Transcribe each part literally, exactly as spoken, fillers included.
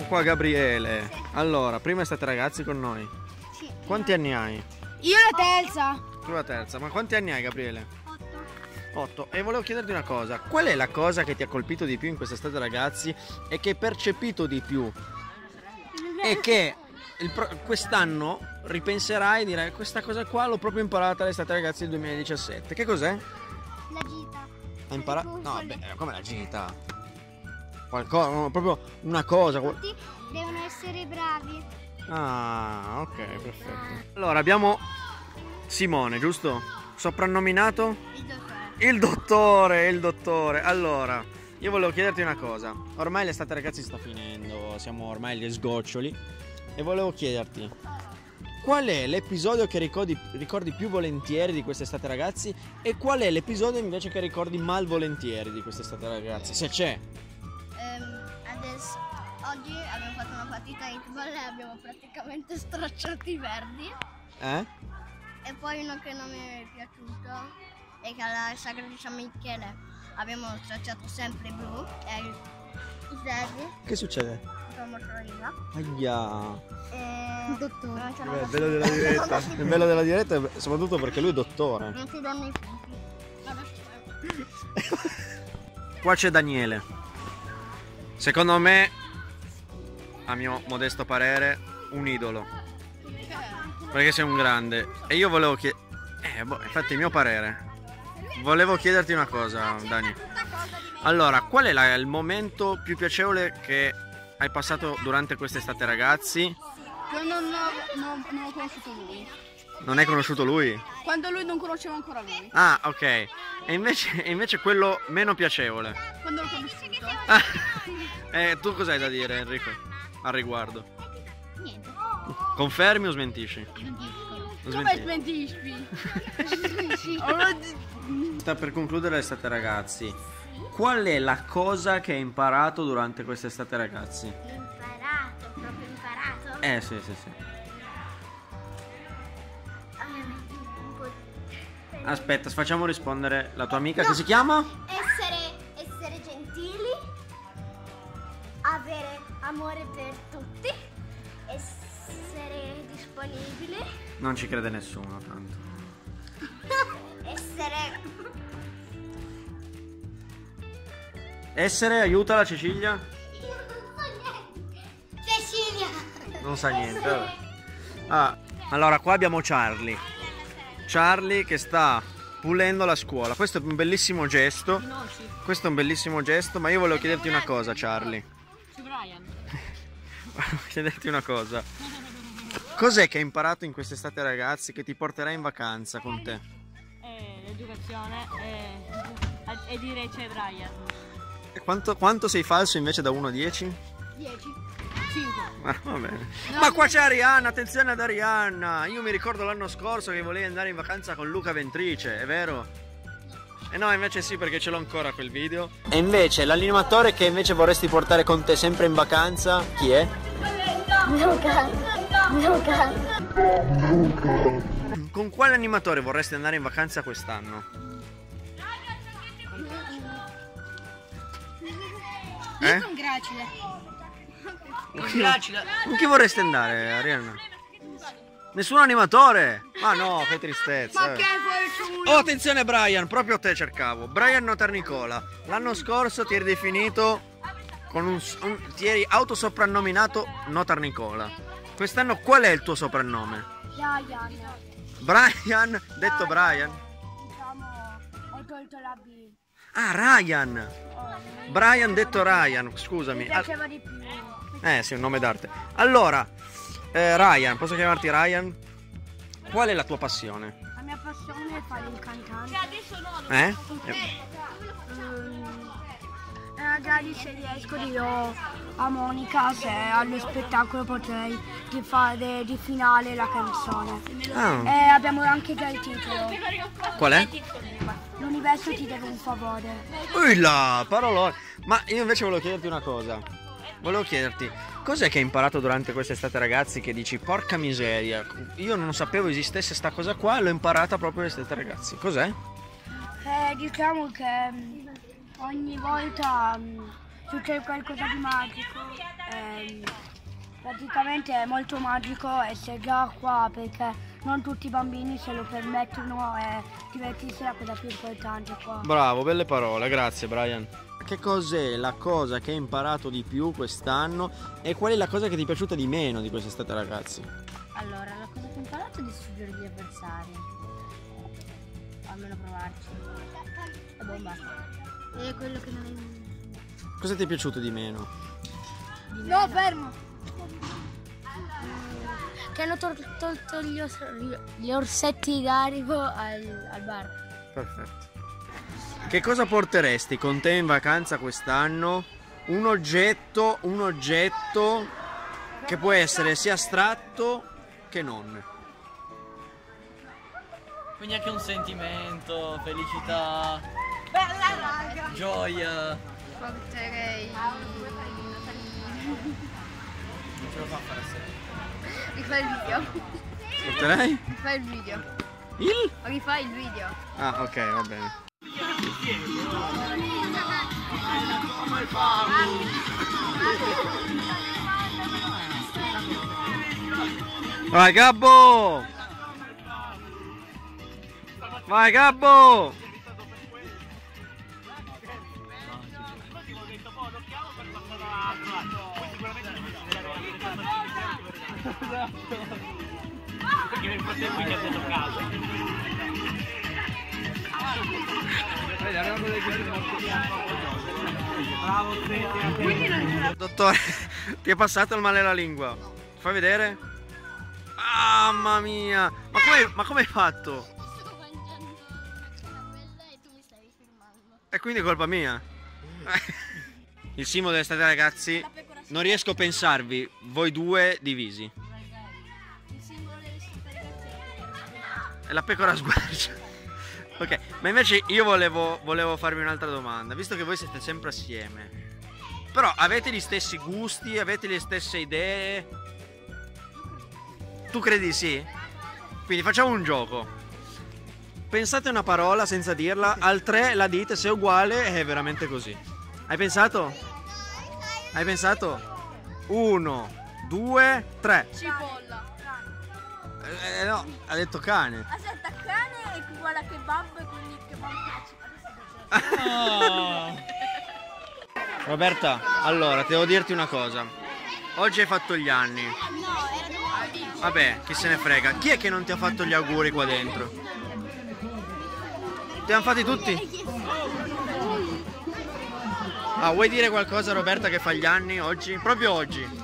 qua Gabriele. Allora, prima estate ragazzi con noi. Sì. Quanti anni hai? Io la terza. Tu la terza, ma quanti anni hai Gabriele? Otto. otto. E volevo chiederti una cosa, qual è la cosa che ti ha colpito di più in quest'estate ragazzi e che hai percepito di più? E che quest'anno ripenserai e dirai questa cosa qua l'ho proprio imparata all'estate ragazzi del duemiladiciassette. Che cos'è? La gita. Hai imparato? No, vabbè, come la gita? Qualcosa, no, proprio una cosa. Tutti devono essere bravi. Ah, ok, perfetto. Allora, abbiamo Simone, giusto? Soprannominato? Il dottore. Il dottore, il dottore. Allora, io volevo chiederti una cosa. Ormai l'estate ragazzi sta finendo, siamo ormai agli sgoccioli. E volevo chiederti, qual è l'episodio che ricordi, ricordi più volentieri di quest'estate ragazzi? E qual è l'episodio invece che ricordi malvolentieri di quest'estate ragazzi? Se c'è. Um, adesso, oggi abbiamo fatto una partita di football e abbiamo praticamente stracciato i verdi. Eh? E poi uno che non mi è piaciuto è che alla sagra di San Michele abbiamo stracciato sempre blu e i verdi. Che succede? Sono motorina. Aia. E... Dottore. Non ce Beh, l'ho il bello della diretta. Il bello della diretta è soprattutto perché lui è dottore. Non ti danno i punti. Guarda, Qua c'è Daniele. Secondo me, a mio modesto parere, un idolo. Perché sei un grande. E io volevo chiedere... Eh, boh, infatti il mio parere. Volevo chiederti una cosa, Dani. Allora, qual è la- il momento più piacevole che hai passato durante quest'estate ragazzi? Quando non, non, non ho conosciuto lui. Non hai conosciuto lui? Quando lui non conosceva ancora me. Ah, ok. E invece, e invece quello meno piacevole? Quando l'ho conosciuto. Ah, eh, tu cos'hai da dire Enrico al riguardo? Niente. Confermi o smentisci? Lo Come smentisci? smentisci? Sta per concludere l'estate ragazzi. Qual è la cosa che hai imparato durante quest'estate ragazzi? Imparato, proprio imparato. Eh sì sì sì. Un po'. Aspetta, facciamo rispondere la tua amica che si chiama? Essere, essere gentili, avere amore per tutti, essere disponibili, Non ci crede nessuno tanto. essere Essere, aiutala Cecilia. Cecilia. Non sa niente. Vabbè. Ah, allora qua abbiamo Charlie. Charlie che sta pulendo la scuola. Questo è un bellissimo gesto. Questo è un bellissimo gesto, ma io volevo chiederti una cosa, Charlie. Su Brian. Volevo chiederti una cosa. Cos'è che hai imparato in quest'estate ragazzi che ti porterai in vacanza con te? Eh, l'educazione e, e dire c'è Brian. E quanto, quanto sei falso invece da uno a dieci? dieci. cinque. Ah, va bene. Ma qua c'è Arianna, attenzione ad Arianna. Io mi ricordo l'anno scorso che volevi andare in vacanza con Luca Ventrice, è vero? E no, invece sì, perché ce l'ho ancora quel video. E invece l'animatore che invece vorresti portare con te sempre in vacanza, chi è? Luca. Luca. Con quale animatore vorresti andare in vacanza quest'anno? Eh? Con Gracile. Con chi vorresti andare, Arianna? Nessun animatore? Ma no, che tristezza. Ma che vuoi tu? Oh, attenzione Brian, proprio te cercavo. Brian Notarnicola. L'anno scorso ti eri definito con un, un ti eri autosoprannominato Notarnicola. Quest'anno qual è il tuo soprannome? Brian. Brian, detto Brian. Diciamo, ho tolto la B. Ah, Ryan. Brian detto Ryan, Mi scusami. piaceva di più. Eh sì, un nome d'arte. Allora, eh, Ryan, posso chiamarti Ryan? Qual è la tua passione? La mia passione è fare il cantante. Eh? Eh, magari se riesco io a Monica, se allo spettacolo potrei di fare di finale la canzone. Ah, E abbiamo anche già il titolo. qual è? L'universo ti deve un favore. Ui là, parolone. Ma io invece volevo chiederti una cosa. Volevo chiederti, cos'è che hai imparato durante quest'estate ragazzi che dici porca miseria, io non sapevo esistesse sta cosa qua e l'ho imparata proprio quest'estate ragazzi. Cos'è? Eh, diciamo che mm, ogni volta mm, succede qualcosa di magico. Ehm, praticamente è molto magico essere già qua perché non tutti i bambini se lo permettono e divertirsi è la cosa più importante qua. Bravo, belle parole, grazie Brian. Che cos'è la cosa che hai imparato di più quest'anno e qual è la cosa che ti è piaciuta di meno di quest'estate, ragazzi? Allora, la cosa che ho imparato è di sfuggire gli avversari. O almeno provarci. E boh, basta. E quello che non è... Cosa ti è piaciuto di meno? Di No, meno. fermo! Che hanno tol- tolto gli, or- gli orsetti d'arico al, al bar. Perfetto. Che cosa porteresti con te in vacanza quest'anno? Un oggetto, un oggetto che può essere sia astratto che non. Quindi anche un sentimento, felicità, gioia. Porterei... Non ce lo fa fare a sé. Rifai il video. Porterei? Rifai il video. Il? Rifai il video. Ah, ok, va bene. Vai Gabbo! Vai Gabbo! Perché nel frattempo mi ha dato caso. Bravo, Dottore, ti è passato il male alla lingua? Fai vedere? Ah, mamma mia! Ma come, ma come hai fatto? Sto mangiando caramella e tu mi stavi filmando. E quindi è colpa mia? Il simbolo dell'estate, ragazzi, non riesco a pensarvi voi due divisi. Il simbolo dell'estate, ragazzi. È la pecora sguarcia. Ok, ma invece io volevo, volevo farvi un'altra domanda. Visto che voi siete sempre assieme, però avete gli stessi gusti, avete le stesse idee? Tu credi sì? Quindi facciamo un gioco. Pensate una parola senza dirla, al tre la dite, se è uguale è veramente così. Hai pensato? Hai pensato? Uno, due, tre. Cipolla. Eh, eh, no, ha detto cane. Aspetta, cane è uguale a kebab e quindi kebab Roberta, allora, devo dirti una cosa. Oggi hai fatto gli anni. No, era domani. Vabbè, chi se ne frega. Chi è che non ti ha fatto gli auguri qua dentro? Ti hanno fatti tutti? Ah, vuoi dire qualcosa, Roberta, che fa gli anni oggi? Proprio oggi?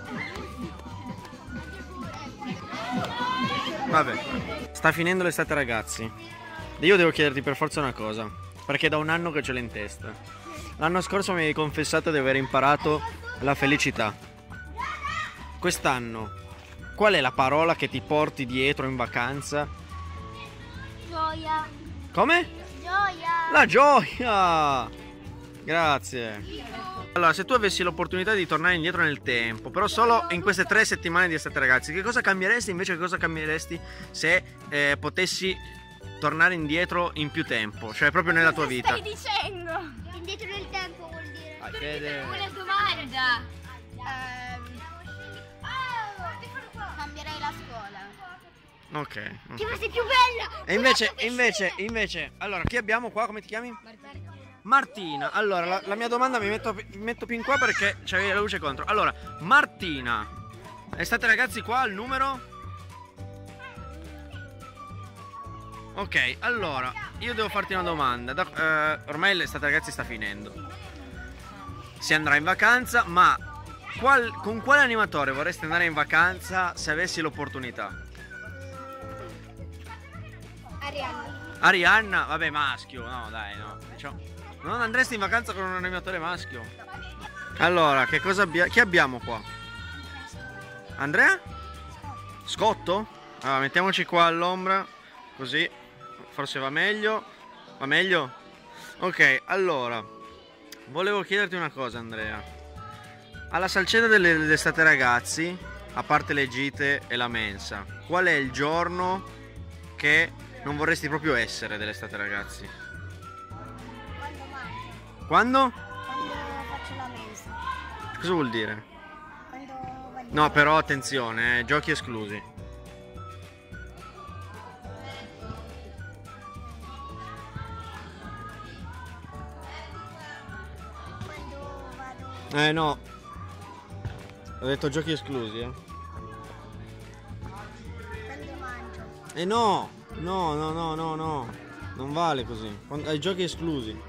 Vabbè. Sta finendo l'estate, ragazzi. Io devo chiederti per forza una cosa, perché da un anno che ce l'ho in testa. L'anno scorso mi hai confessato di aver imparato la felicità. Quest'anno, qual è la parola che ti porti dietro in vacanza? Gioia. Come? Gioia. La gioia! Grazie. Allora, se tu avessi l'opportunità di tornare indietro nel tempo, però solo in queste tre settimane di estate, ragazzi, che cosa cambieresti invece? Che cosa cambieresti se eh, potessi tornare indietro in più tempo? Cioè proprio nella tua vita. Stai dicendo? Indietro nel tempo vuol dire. Vai, Fede. Una domanda. Ehm, cambierei la scuola. Ok. Che sei più bella. E invece, invece, invece, allora, chi abbiamo qua? Come ti chiami? Martina. Allora, la, la mia domanda mi metto, mi metto più in qua perché c'è la luce contro. Allora, Martina, state ragazzi qua al numero? Ok, allora, io devo farti una domanda. Da, eh, ormai l'estate, ragazzi, sta finendo. Si andrà in vacanza, ma qual, con quale animatore vorresti andare in vacanza se avessi l'opportunità? Arianna. Arianna? Vabbè, maschio. No, dai, no. Diciamo, non andresti in vacanza con un animatore maschio? Allora, che cosa abbiamo? Chi abbiamo qua? Andrea? Scotto? Allora, mettiamoci qua all'ombra, così forse va meglio. Va meglio? Ok, allora, volevo chiederti una cosa, Andrea. Alla salceda dell'estate, ragazzi, a parte le gite e la mensa, qual è il giorno che non vorresti proprio essere dell'estate, ragazzi? Quando mangio. Quando? Quando faccio la mensa. Cosa vuol dire? Quando vado... No, però attenzione, eh, giochi esclusi. Quando vado... Eh no. Ho detto giochi esclusi, eh. Quando mangio. Eh no! No, no, no, no, no. Non vale così. Quando- Hai giochi esclusi.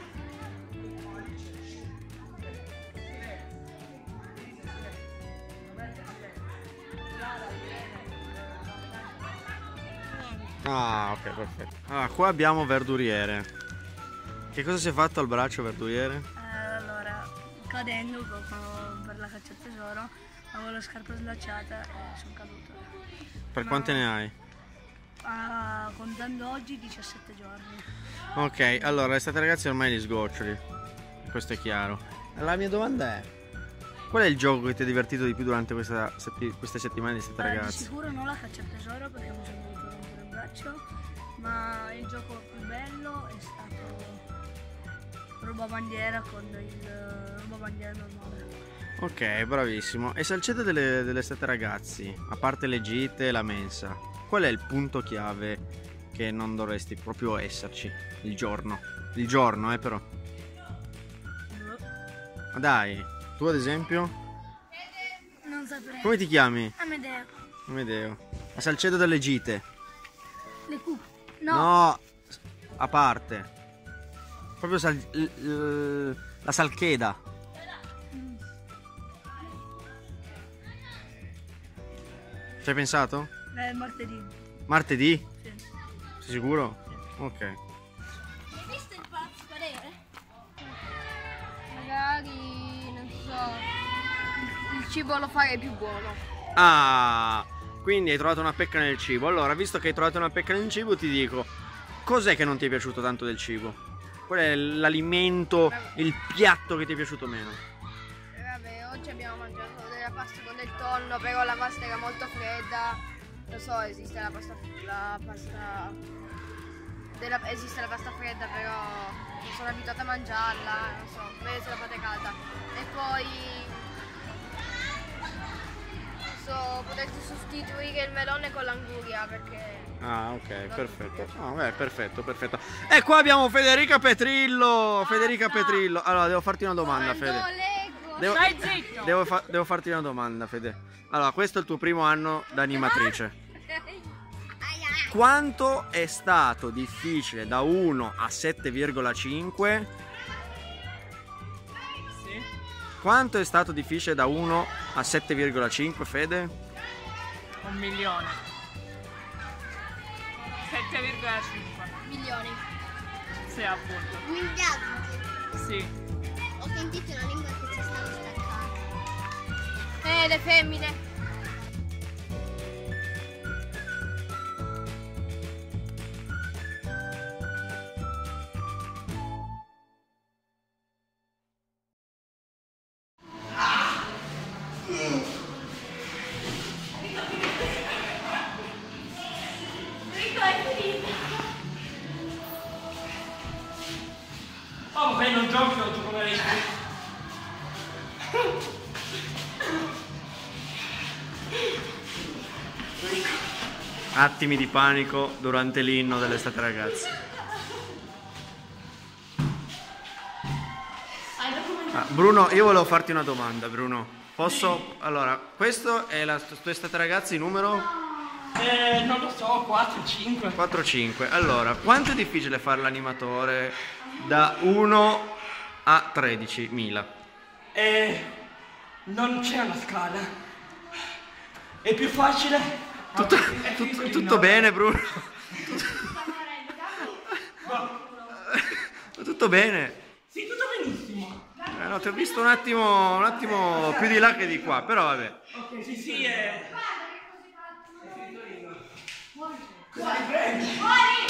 Ah, ok, perfetto. Ah, qua abbiamo verduriere. Che cosa si è fatto al braccio verduriere? Eh, allora, cadendo poco per la caccia al tesoro, avevo la scarpa slacciata e sono caduto. Per Ma- quante ne hai? Ah, contando oggi diciassette giorni. Ok, allora, l'estate ragazzi ormai gli sgoccioli. Questo è chiaro. La mia domanda è: qual è il gioco che ti ha divertito di più durante questa setti- queste settimane di estate Eh, di ragazzi? sicuro non la caccia al tesoro perché mi sono dovuto rompere il braccio, ma il gioco più bello è stato ruba bandiera con il ruba bandiera normale. Ok, bravissimo. E salcete delle, dell'estate ragazzi, a parte le gite e la mensa, qual è il punto chiave che non dovresti proprio esserci il giorno? Il giorno, eh però. Ma dai, tu ad esempio? Non saprei. Come ti chiami? Amedeo. Amedeo. A Salcedo delle gite. Le cu. No. No, a parte. Proprio sal- l- l- la Salcheda. Ci hai pensato? Eh, martedì. Martedì? Sì. Sei sicuro? Ok. Hai visto il palazzo parere? Magari, non so, il, il cibo lo farei più buono. Ah, quindi hai trovato una pecca nel cibo. Allora, visto che hai trovato una pecca nel cibo, ti dico, cos'è che non ti è piaciuto tanto del cibo? Qual è l'alimento, il piatto che ti è piaciuto meno? Eh, vabbè, oggi abbiamo mangiato della pasta con del tonno, però la pasta era molto fredda. Lo so, esiste la pasta, la pasta della, esiste la pasta fredda, però non sono abituata a mangiarla, non so, meglio se la fate calda. E poi non so, potresti sostituire il melone con l'anguria perché Ah, ok, perfetto. Ah, beh, perfetto, perfetto. E qua abbiamo Federica Petrillo. Federica Petrillo. Allora, devo farti una domanda, Fede. leggo. Devo, Stai zitto! devo, fa- devo farti una domanda, Fede. Allora, questo è il tuo primo anno da animatrice. Quanto è stato difficile da uno a sette virgola cinque? Sì. Quanto è stato difficile da uno a sette virgola cinque, Fede? Un milione. sette virgola cinque. Milioni. Sì, appunto. Miliardi. Sì. Ho sentito una lingua che si stava staccando. Eh, le femmine. Oh, vabbè, non giochi, non gioco lei. Attimi di panico durante l'inno dell'estate ragazzi. Ah, Bruno, io volevo farti una domanda, Bruno. Posso? Allora, questo è la tua estate ragazzi numero Eh, non lo so, quattro, cinque. quattro cinque. Allora, quanto è difficile fare l'animatore da uno a tredicimila? Eh, non c'è una scala. È più facile. Tutto, È tutto- piccolino. tutto bene, Bruno? Tutto bene? Sì, tutto benissimo. Eh, no, ti ho visto un attimo, un attimo più di là che di qua, però vabbè. Ok, sì, sì, è... Cosa ti prendi?